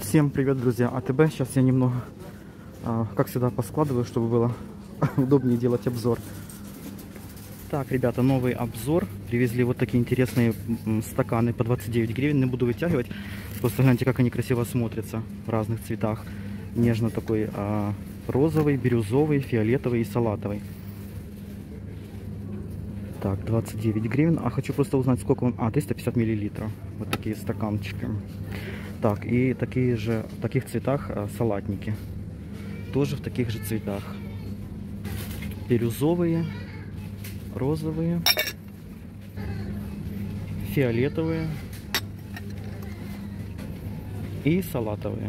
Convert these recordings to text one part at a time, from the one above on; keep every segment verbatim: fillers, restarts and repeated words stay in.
Всем привет, друзья, АТБ. Сейчас я немного, как всегда, поскладываю, чтобы было удобнее делать обзор. Так, ребята, новый обзор. Привезли вот такие интересные стаканы по двадцать девять гривен. Не буду вытягивать, просто гляньте, как они красиво смотрятся в разных цветах. Нежно такой а, розовый, бирюзовый, фиолетовый и салатовый. Так, двадцать девять гривен. А хочу просто узнать, сколько он... А, триста пятьдесят миллилитров. Вот такие стаканчики. Так, и такие же, в таких цветах а, салатники. Тоже в таких же цветах. Бирюзовые, розовые, фиолетовые и салатовые.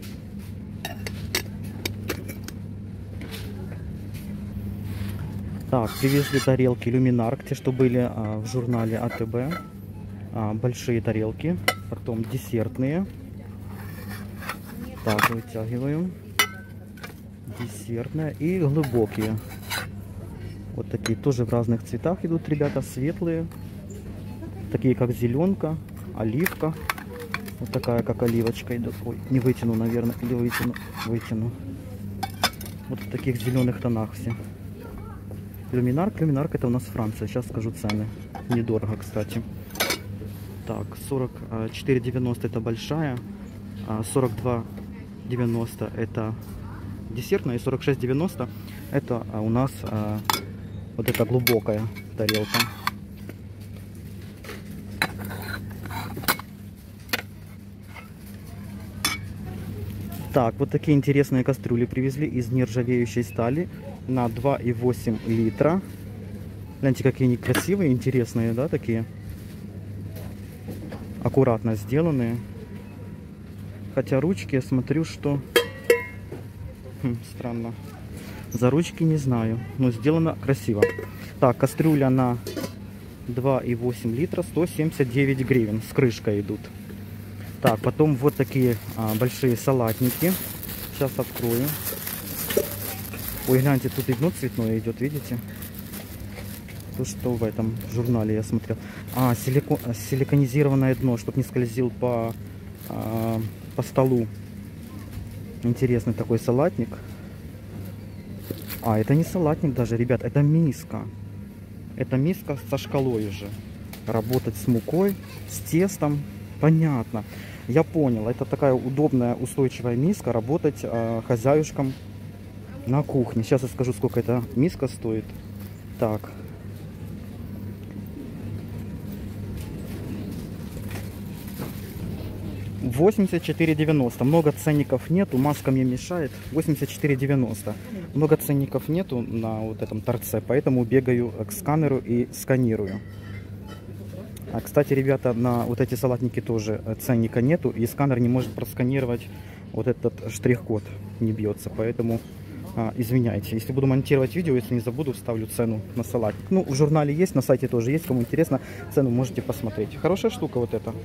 Так, привезли тарелки люминар, те, что были а, в журнале АТБ. А, большие тарелки, потом десертные. Так, вытягиваем. Десертные и глубокие. Вот такие тоже в разных цветах идут, ребята, светлые. Такие как зеленка, оливка. Вот такая как оливочка идет. Ой, не вытяну, наверное, или вытяну. Вытяну. Вот в таких зеленых тонах все. Люминарк, люминарк это у нас Франция. Сейчас скажу цены. Недорого, кстати. Так, сорок четыре девяносто это большая, сорок два девяносто это десертная, и сорок шесть девяносто это у нас а, вот эта глубокая тарелка. Так, вот такие интересные кастрюли привезли из нержавеющей стали на два и восемь литра. Гляньте, какие они красивые, интересные, да, такие. Аккуратно сделанные. Хотя ручки, я смотрю, что... Хм, странно. За ручки не знаю, но сделано красиво. Так, кастрюля на два и восемь литра, сто семьдесят девять гривен. С крышкой идут. Так, потом вот такие а, большие салатники. Сейчас открою. Ой, гляньте, тут и дно цветное идет, видите? То, что в этом журнале я смотрел. А, силико... силиконизированное дно, чтобы не скользил по, а, по столу. Интересный такой салатник. А, это не салатник даже, ребят, это миска. Это миска со шкалой уже. Работать с мукой, с тестом. Понятно. Я понял, это такая удобная, устойчивая миска. Работать а, хозяюшкам на кухне. Сейчас я скажу, сколько эта миска стоит. Так. восемьдесят четыре девяносто. Много ценников нету, маска мне мешает. восемьдесят четыре девяносто. Много ценников нету на вот этом торце, поэтому бегаю к сканеру и сканирую. А, кстати, ребята, на вот эти салатники тоже ценника нету, и сканер не может просканировать вот этот штрих-код, не бьется, поэтому а, извиняйте. Если буду монтировать видео, если не забуду, вставлю цену на салатник. Ну, в журнале есть, на сайте тоже есть, кому интересно, цену можете посмотреть. Хорошая штука вот эта.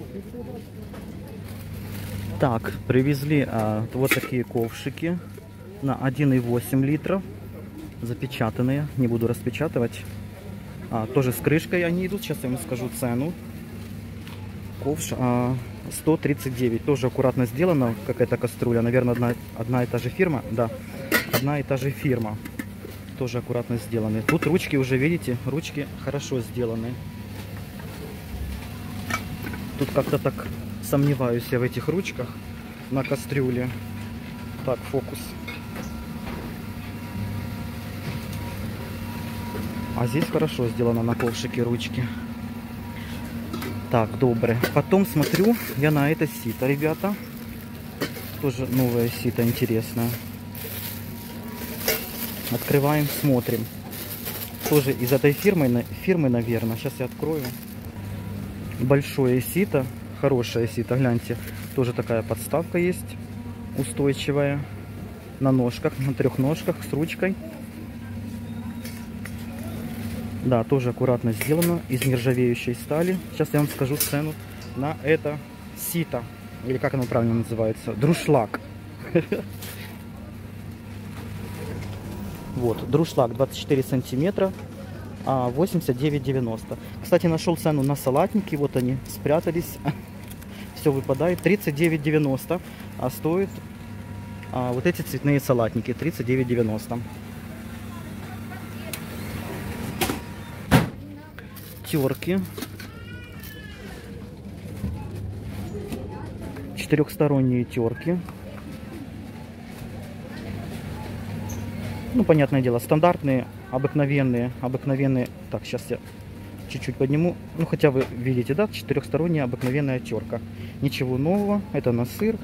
Так, привезли а, вот такие ковшики на один и восемь литров, запечатанные, не буду распечатывать. А, тоже с крышкой они идут, сейчас я вам скажу цену. Ковш а, сто тридцать девять, тоже аккуратно сделана какая-то кастрюля, наверное, одна, одна и та же фирма, да, одна и та же фирма, тоже аккуратно сделаны. Тут ручки уже, видите, ручки хорошо сделаны. Тут как-то так... Сомневаюсь я в этих ручках на кастрюле. Так, фокус. А здесь хорошо сделано на ковшике ручки. Так, доброе. Потом смотрю я на это сито, ребята. Тоже новое сито интересное. Открываем, смотрим. Тоже из этой фирмы, фирмы, наверное. Сейчас я открою. Большое сито. Хорошая сито, гляньте, тоже такая подставка есть, устойчивая, на ножках, на трех ножках, с ручкой. Да, тоже аккуратно сделано, из нержавеющей стали. Сейчас я вам скажу цену на это сито, или как оно правильно называется, друшлаг. Вот, друшлаг двадцать четыре сантиметра, восемьдесят девять девяносто. Кстати, нашел цену на салатники, вот они спрятались. все выпадает. тридцать девять девяносто, а стоит а, вот эти цветные салатники тридцать девять девяносто. Терки. Четырехсторонние терки. Ну, понятное дело, стандартные, обыкновенные, обыкновенные. Так, сейчас я чуть-чуть подниму. Ну, хотя вы видите, да, четырехсторонняя обыкновенная терка. Ничего нового, это на сыр.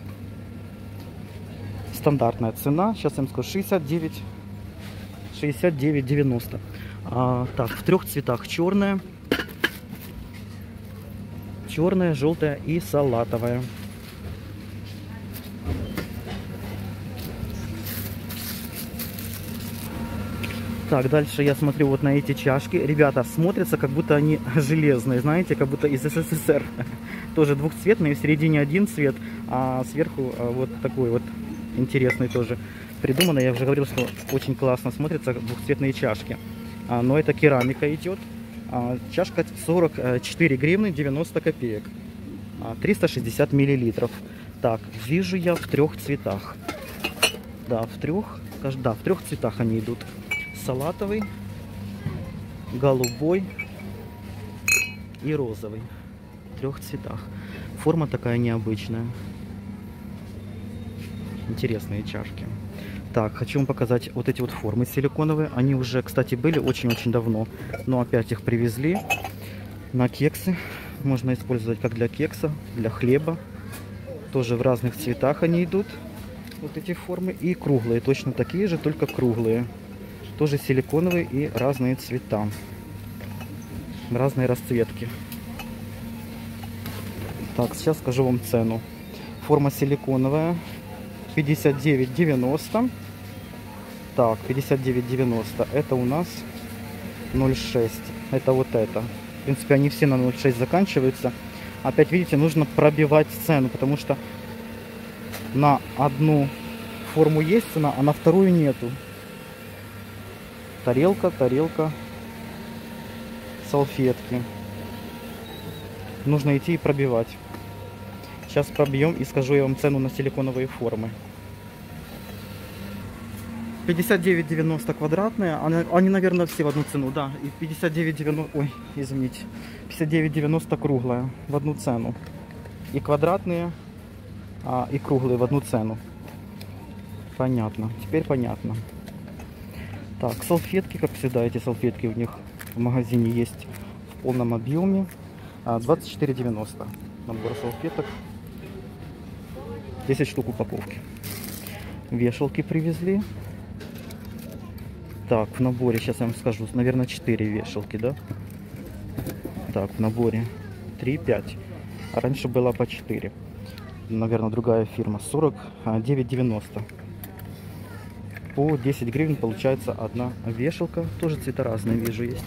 Стандартная цена, сейчас я вам скажу, шестьдесят девять девяносто. А, так, в трех цветах: черная, черная, желтая и салатовая. Так, дальше я смотрю вот на эти чашки. Ребята, смотрятся, как будто они железные, знаете, как будто из СССР. Тоже двухцветные, в середине один цвет, а сверху вот такой вот интересный тоже придумано. Я уже говорил, что очень классно смотрятся двухцветные чашки. Но это керамика идет. Чашка сорок четыре гривны девяносто копеек. триста шестьдесят миллилитров. Так, вижу я в трех цветах. Да, в трех, да, в трех цветах они идут. Салатовый, голубой и розовый. В трех цветах. Форма такая необычная. Интересные чашки. Так, хочу вам показать вот эти вот формы силиконовые. Они уже, кстати, были очень-очень давно, но опять их привезли на кексы. Можно использовать как для кекса, для хлеба. Тоже в разных цветах они идут. Вот эти формы. И круглые, точно такие же, только круглые. Тоже силиконовые и разные цвета. Разные расцветки. Так, сейчас скажу вам цену. Форма силиконовая пятьдесят девять девяносто. Так, пятьдесят девять девяносто. Это у нас ноль шесть. Это вот это. В принципе, они все на ноль шесть заканчиваются. Опять, видите, нужно пробивать цену, потому что на одну форму есть цена, а на вторую нету. Тарелка, тарелка, салфетки. Нужно идти и пробивать. Сейчас пробьем и скажу я вам цену на силиконовые формы. пятьдесят девять девяносто квадратные. Они, они, наверное, все в одну цену. Да, и пятьдесят девять девяносто... Ой, извините. пятьдесят девять девяносто круглая в одну цену. И квадратные, а, и круглые в одну цену. Понятно. Теперь понятно. Так, салфетки, как всегда, эти салфетки у них в магазине есть в полном объеме. двадцать четыре девяносто. Набор салфеток. десять штук упаковки. Вешалки привезли. Так, в наборе, сейчас я вам скажу, наверное, четыре вешалки, да? Так, в наборе три пять. А раньше было по четыре. Наверное, другая фирма. сорок девять девяносто. По десять гривен получается одна вешалка. Тоже цвета разные, вижу, есть.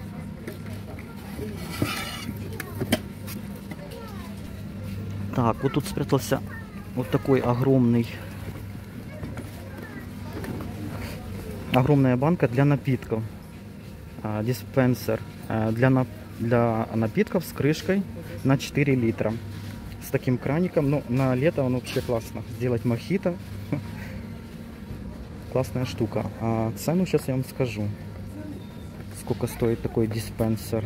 Так, вот тут спрятался вот такой огромный огромная банка для напитков. А, диспенсер а, для, на, для напитков с крышкой на четыре литра. С таким краником. Но на лето он вообще классно. Сделать мохито. Классная штука. А цену сейчас я вам скажу. Сколько стоит такой диспенсер.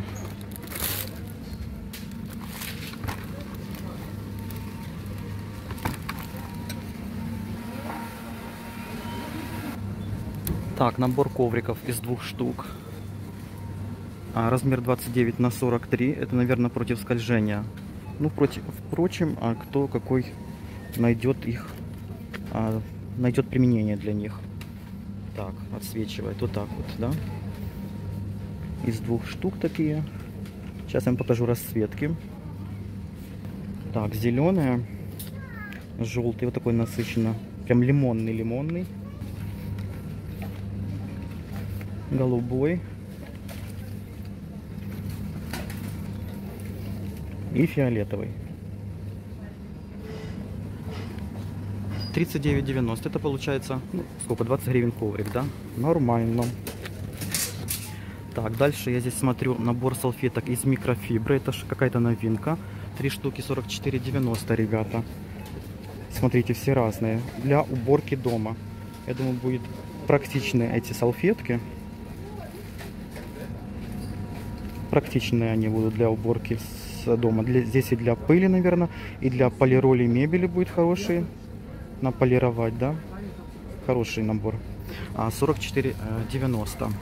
Так, набор ковриков из двух штук. А, размер двадцать девять на сорок три. Это, наверное, против скольжения. Ну, против, впрочем, а кто какой найдет их, а, найдет применение для них. Так, отсвечивает вот так вот, да? Из двух штук такие. Сейчас я вам покажу расцветки. Так, зеленая, желтый, вот такой насыщенно, прям лимонный-лимонный. Голубой. И фиолетовый. тридцать девять девяносто. Это получается, ну, сколько, двадцать гривен коврик, да? Нормально. Так, дальше я здесь смотрю набор салфеток из микрофибры. Это же какая-то новинка. три штуки сорок четыре девяносто, ребята. Смотрите, все разные. Для уборки дома. Я думаю, будет практичны эти салфетки. Практичные они будут для уборки с дома. Для, здесь и для пыли, наверное, и для полироли мебели будет хороший. Наполировать, да? Хороший набор. А, сорок четыре девяносто.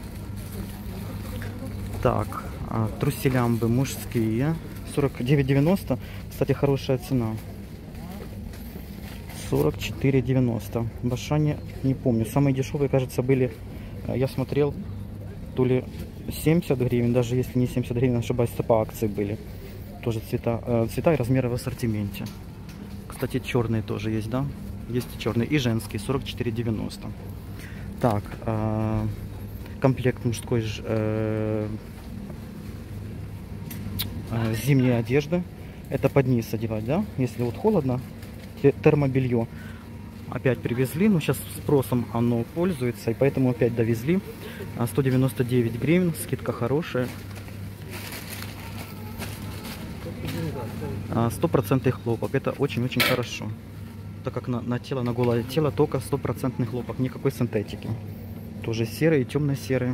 Так, а, труселямбы мужские. сорок девять девяносто. Кстати, хорошая цена. сорок четыре девяносто. В Ашане не помню. Самые дешевые, кажется, были, я смотрел, то ли семьдесят гривен, даже если не семьдесят гривен, ошибаюсь, по акции были. Тоже цвета, э, цвета и размеры в ассортименте. Кстати, черные тоже есть, да? Есть черные и женские, сорок четыре девяносто. Так, э, комплект мужской э, э, зимней одежды. Это под низ одевать, да? Если вот холодно. Термобелье опять привезли, но сейчас спросом оно пользуется, и поэтому опять довезли. сто девяносто девять гривен, скидка хорошая. Стопроцентный хлопок, это очень-очень хорошо, так как на, на тело, на голое тело только стопроцентный хлопок, никакой синтетики. Тоже серые, темно-серые.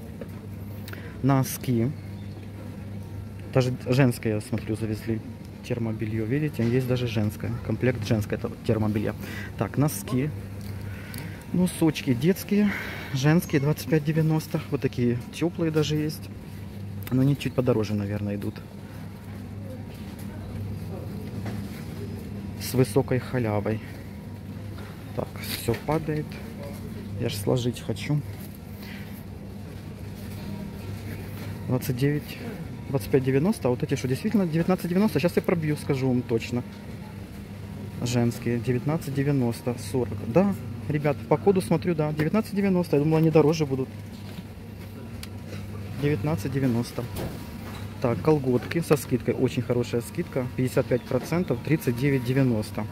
Носки, даже женское, я смотрю, завезли. Термобелье, видите, есть даже женское, комплект женское термобелья. Так, носки, носочки детские, женские, двадцать пять девяносто, вот такие теплые даже есть, но они чуть подороже, наверное, идут. С высокой халявой. Так, все падает, я же сложить хочу. двадцать девять двадцать пять девяносто, а вот эти что, действительно девятнадцать девяносто, сейчас я пробью, скажу вам точно. Женские, девятнадцать девяносто, сорок, да, ребят, по коду смотрю, да, девятнадцать девяносто, я думала, они дороже будут. девятнадцать девяносто. Так, колготки со скидкой, очень хорошая скидка, пятьдесят пять процентов, тридцать девять девяносто.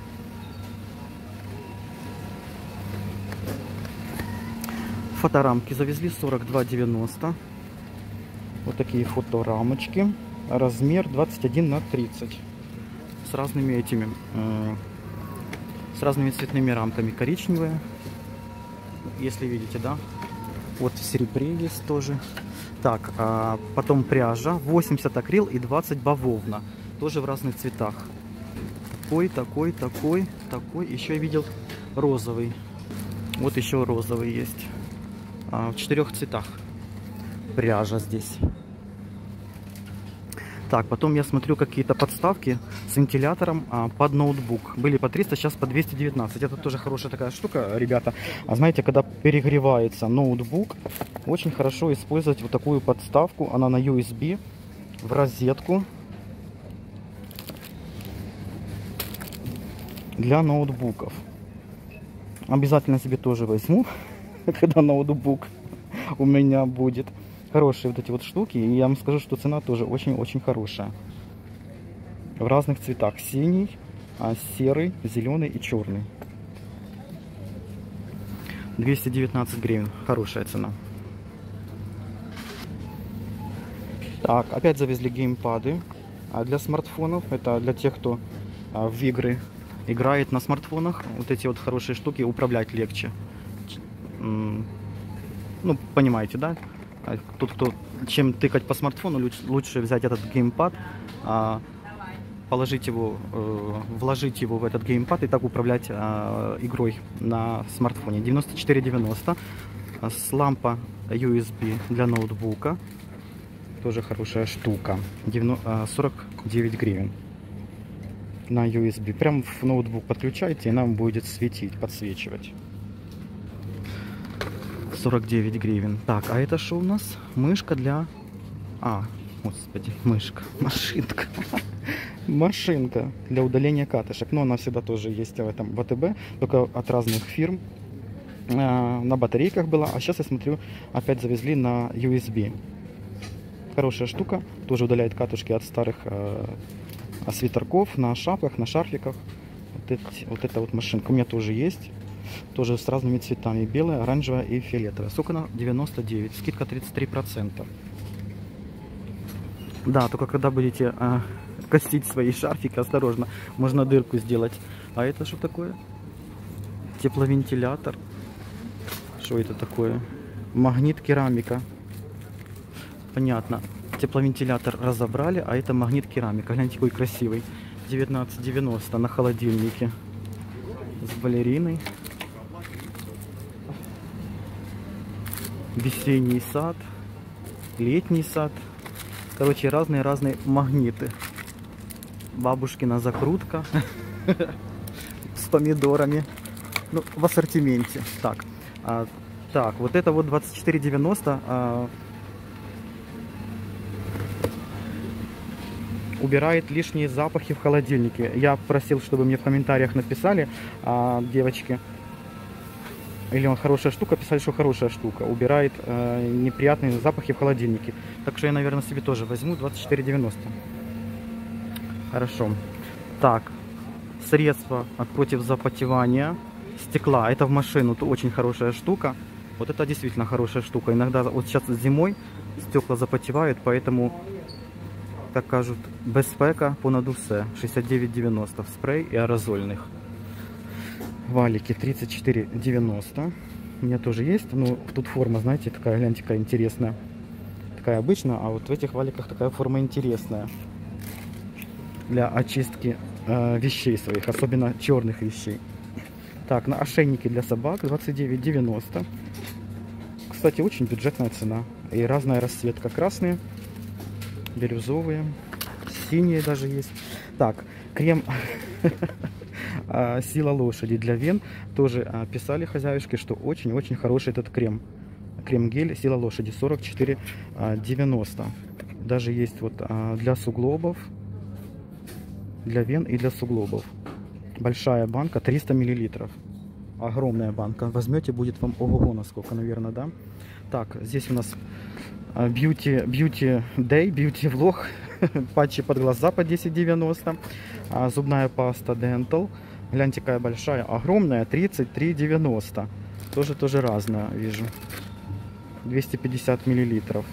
Фоторамки завезли, сорок два девяносто. Вот такие фоторамочки. Размер двадцать один на тридцать. С разными этими, э, с разными цветными рамками. Коричневые, если видите, да. Вот в серебре есть тоже. Так, а потом пряжа. восемьдесят акрил и двадцать бавовна. Тоже в разных цветах. Такой, такой, такой, такой. Еще я видел розовый. Вот еще розовый есть. А, в четырех цветах. Пряжа здесь. Так, потом я смотрю какие-то подставки с вентилятором а, под ноутбук. Были по триста, сейчас по двести девятнадцать. Это тоже хорошая такая штука, ребята. А знаете, когда перегревается ноутбук, очень хорошо использовать вот такую подставку. Она на ю эс би в розетку для ноутбуков. Обязательно себе тоже возьму, когда ноутбук у меня будет. Хорошие вот эти вот штуки. И я вам скажу, что цена тоже очень-очень хорошая. В разных цветах. Синий, серый, зеленый и черный. двести девятнадцать гривен. Хорошая цена. Так, опять завезли геймпады. А для смартфонов. Это для тех, кто а, в игры играет на смартфонах. Вот эти вот хорошие штуки управлять легче. Ну, понимаете, да? Тот, кто чем тыкать по смартфону, лучше, лучше взять этот геймпад, а, положить его, э, вложить его в этот геймпад и так управлять э, игрой на смартфоне. девяносто четыре девяносто. С лампа ю эс би для ноутбука. Тоже хорошая штука. сорок девять гривен. На ю эс би. Прям в ноутбук подключаете, и нам будет светить, подсвечивать. сорок девять гривен. Так, а это что у нас? Мышка для... А, господи, мышка. Машинка. Машинка для удаления катышек. Но она всегда тоже есть в этом вэ тэ бэ, только от разных фирм. На батарейках была. А сейчас я смотрю, опять завезли на ю эс би. Хорошая штука. Тоже удаляет катушки от старых э, свитерков на шапках, на шарфиках. Вот, эти, вот эта вот машинка у меня тоже есть. Тоже с разными цветами. Белая, оранжевая и фиолетовая. Сколько она? девяносто девять. Скидка тридцать три процента. Да, только когда будете э, косить свои шарфики, осторожно, можно дырку сделать. А это что такое? Тепловентилятор. Что это такое? Магнит керамика. Понятно. Тепловентилятор разобрали, а это магнит керамика. Гляньте, какой красивый. девятнадцать девяносто на холодильнике. С балериной. Весенний сад. Летний сад. Короче, разные-разные магниты. Бабушкина закрутка. С помидорами. Ну, в ассортименте. Так. А, так, вот это вот двадцать четыре девяносто. А, убирает лишние запахи в холодильнике. Я просил, чтобы мне в комментариях написали, а, девочки, или он хорошая штука, писали, что хорошая штука. Убирает а, неприятные запахи в холодильнике. Так что я, наверное, себе тоже возьму двадцать четыре девяносто. Хорошо. Так, средство от против запотевания стекла. Это в машину, это очень хорошая штука. Вот это действительно хорошая штука. Иногда, вот сейчас зимой стекла запотевают, поэтому, как кажут, безпека понад усе. шестьдесят девять девяносто в спрей и аэрозольных. Валики тридцать четыре девяносто. У меня тоже есть. Ну, тут форма, знаете, такая, гляньте, какая интересная. Такая обычная, а вот в этих валиках такая форма интересная. Для очистки э, вещей своих, особенно черных вещей. Так, на ошейники для собак двадцать девять девяносто. Кстати, очень бюджетная цена. И разная расцветка. Красные, бирюзовые, синие даже есть. Так, крем «Сила лошади» для вен. Тоже писали хозяюшки, что очень-очень хороший этот крем. Крем-гель «Сила лошади» сорок четыре девяносто. Даже есть вот для суглобов. Для вен и для суглобов. Большая банка, триста миллилитров. Огромная банка. Возьмете, будет вам ого-го насколько, наверное, да? Так, здесь у нас Beauty, Beauty Day, Beauty Vlog. Патчи под глаза по десять девяносто. Зубная паста Dental. Гляньте, какая большая. Огромная, тридцать три девяносто. Тоже, тоже разная, вижу. двести пятьдесят миллилитров.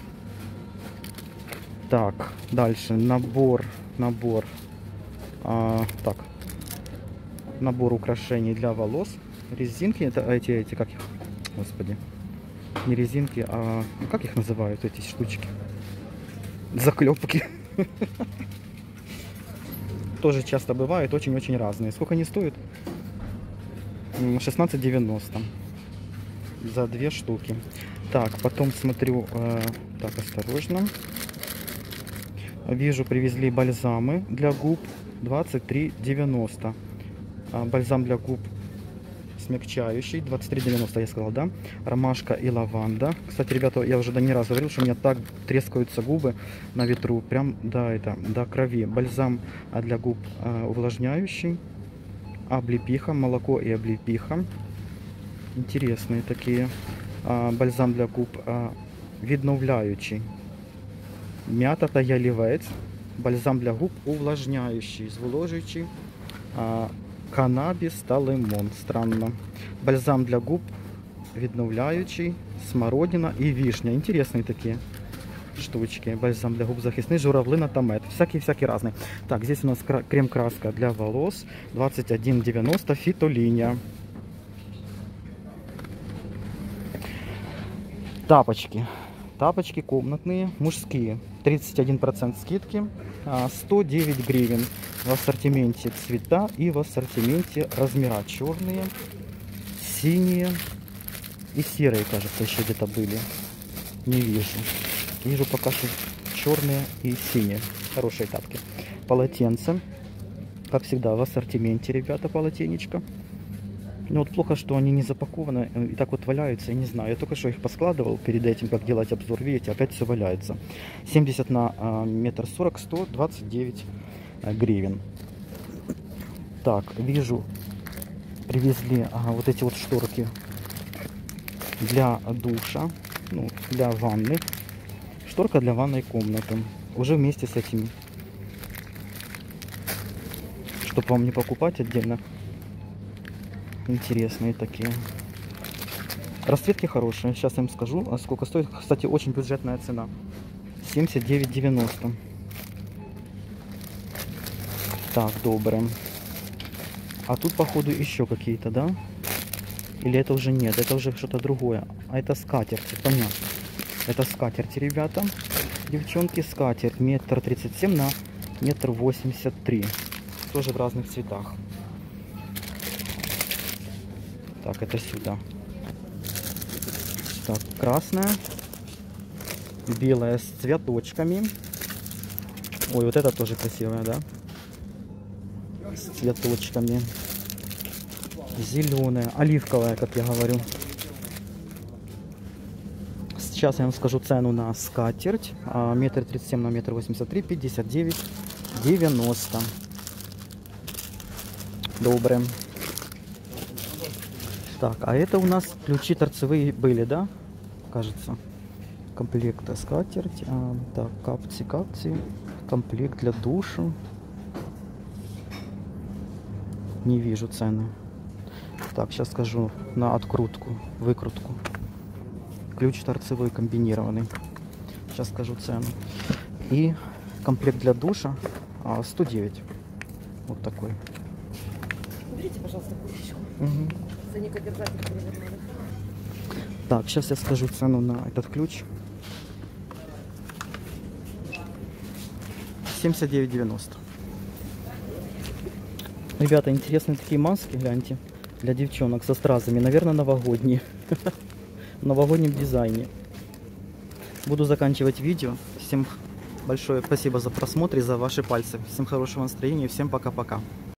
Так, дальше. Набор, набор. А, так, набор украшений для волос. Резинки, это эти, эти, как их, господи, не резинки, а как их называют, эти штучки? Заклепки. Тоже часто бывают, очень-очень разные. Сколько они стоят? шестнадцать девяносто за две штуки. Так, потом смотрю, э, так, осторожно. Вижу, привезли бальзамы для губ. двадцать три девяносто. Бальзам для губ смягчающий. двадцать три девяносто, я сказал, да? Ромашка и лаванда. Кстати, ребята, я уже не раз говорил, что у меня так трескаются губы на ветру. Прям до, это, до крови. Бальзам для губ увлажняющий. Облепиха. Молоко и облепиха. Интересные такие. Бальзам для губ відновляючий. Мята та ялівець. Бальзам для губ увлажняющий, зволожуючий, а, канабіс та лимон. Странно. Бальзам для губ відновляючий, смородина и вишня. Интересные такие штучки. Бальзам для губ захисний, журавлина та мед. Всякий-всякий разный. Так, здесь у нас крем-краска для волос. двадцать один девяносто, фитолиния. Тапочки. Тапочки комнатные, мужские. тридцать один процент скидки, сто девять гривен. В ассортименте цвета и в ассортименте размера. Черные, синие и серые, кажется, еще где-то были. Не вижу. Вижу пока что черные и синие. Хорошие тапки. Полотенце. Как всегда, в ассортименте, ребята, полотенечко. Ну вот плохо, что они не запакованы и так вот валяются, я не знаю. Я только что их поскладывал перед этим, как делать обзор. Видите, опять все валяется. семьдесят на метр сорок, сто двадцать девять гривен. Так, вижу, привезли ага, вот эти вот шторки для душа, ну, для ванны. Шторка для ванной комнаты. Уже вместе с этими. Чтобы вам не покупать отдельно. Интересные такие. Расцветки хорошие. Сейчас я им скажу, а сколько стоит. Кстати, очень бюджетная цена. семьдесят девять девяносто. Так, доброе. А тут, походу, еще какие-то, да? Или это уже нет? Это уже что-то другое. А это скатерти, понятно. Это скатерти, ребята. Девчонки, скатерть. Метр тридцать семь на метр восемьдесят три. Тоже в разных цветах. Так, это сюда. Так, красная. Белая с цветочками. Ой, вот это тоже красивая, да? С цветочками. Зеленая, оливковая, как я говорю. Сейчас я вам скажу цену на скатерть. Метр тридцать семь на метр восемьдесят три, пятьдесят девять девяносто. Доброе. Так, а это у нас ключи торцевые были, да? Кажется. Комплект скатерть. А, так, капці, капці. Комплект для душа. Не вижу цены. Так, сейчас скажу на открутку, выкрутку. Ключ торцевой комбинированный. Сейчас скажу цену. И комплект для душа сто девять. Вот такой. Уберите, пожалуйста, курточку. Угу. Заникодержатель перевернули. Так, сейчас я скажу цену на этот ключ. семьдесят девять девяносто. Ребята, интересные такие маски, гляньте. Для девчонок со стразами. Наверное, новогодние. В новогоднем дизайне. Буду заканчивать видео. Всем большое спасибо за просмотр и за ваши пальцы. Всем хорошего настроения. Всем пока-пока.